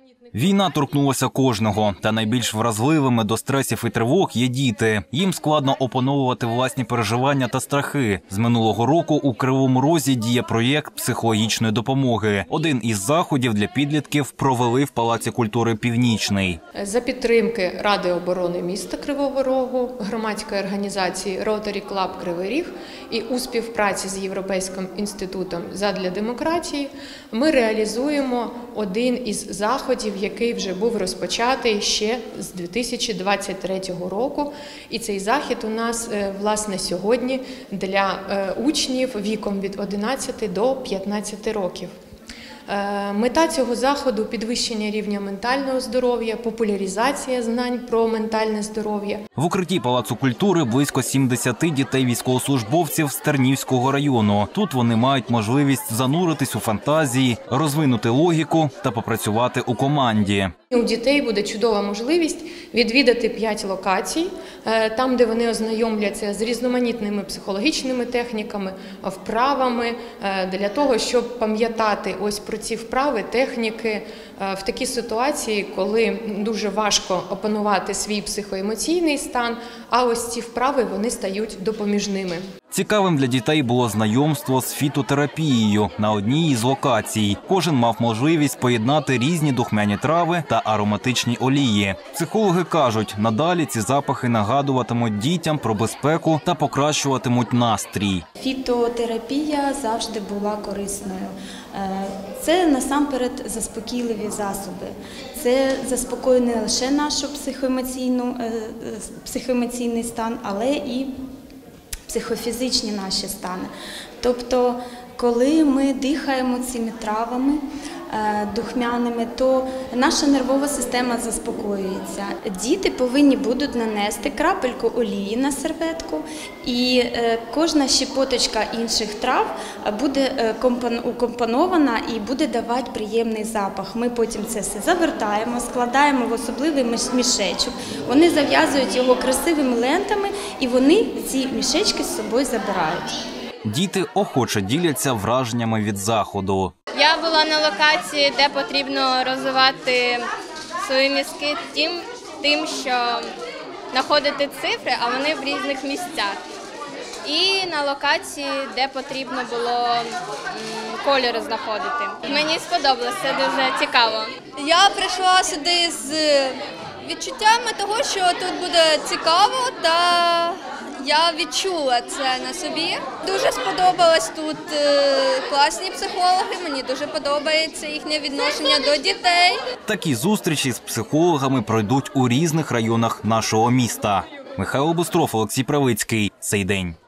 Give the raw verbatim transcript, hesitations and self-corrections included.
Війна торкнулася кожного, та найбільш вразливими до стресів і тривог є діти. Їм складно опановувати власні переживання та страхи. З минулого року у Кривому Розі діє проєкт психологічної допомоги. Один із заходів для підлітків провели в Палаці культури «Північний». За підтримки Ради оборони міста Кривого Рогу, громадської організації Rotary Club Кривий Ріг і у співпраці з Європейським інститутом задля демократії ми реалізуємо один із заходів, який вже був розпочатий ще з дві тисячі двадцять третього року. І цей захід у нас, власне, сьогодні для учнів віком від одинадцяти до п'ятнадцяти років. Мета цього заходу – підвищення рівня ментального здоров'я, популяризація знань про ментальне здоров'я. В укритті Палацу культури близько сімдесяти дітей-військовослужбовців з Тернівського району. Тут вони мають можливість зануритись у фантазії, розвинути логіку та попрацювати у команді. У дітей буде чудова можливість відвідати п'ять локацій, там, де вони ознайомляться з різноманітними психологічними техніками, вправами, для того, щоб пам'ятати ось про ці вправи, техніки в такій ситуації, коли дуже важко опанувати свій психоемоційний стан, а ось ці вправи, вони стають допоміжними. Цікавим для дітей було знайомство з фітотерапією на одній із локацій. Кожен мав можливість поєднати різні духмяні трави та ароматичні олії. Психологи кажуть, надалі ці запахи нагадуватимуть дітям про безпеку та покращуватимуть настрій. Фітотерапія завжди була корисною. Це насамперед заспокійливі засоби. Це заспокоює не лише наш психоемоційний стан, але і психофізичні наші стани. Тобто, коли ми дихаємо цими травами духмяними, то наша нервова система заспокоюється. Діти повинні будуть нанести крапельку олії на серветку, і кожна щепоточка інших трав буде укомпонована і буде давати приємний запах. Ми потім це все завертаємо, складаємо в особливий мішечок, вони зав'язують його красивими лентами і вони ці мішечки з собою забирають. Діти охоче діляться враженнями від заходу. Я була на локації, де потрібно розвивати свої мізки тим, тим, що знаходити цифри, а вони в різних місцях. І на локації, де потрібно було кольори знаходити. Мені сподобалося, це дуже цікаво. Я прийшла сюди з відчуттями того, що тут буде цікаво, та я відчула це на собі. Дуже сподобалось тут класні психологи, мені дуже подобається їхнє відношення до дітей. Такі зустрічі з психологами пройдуть у різних районах нашого міста. Михайло Бистров, Олексій Правицький. Цей день.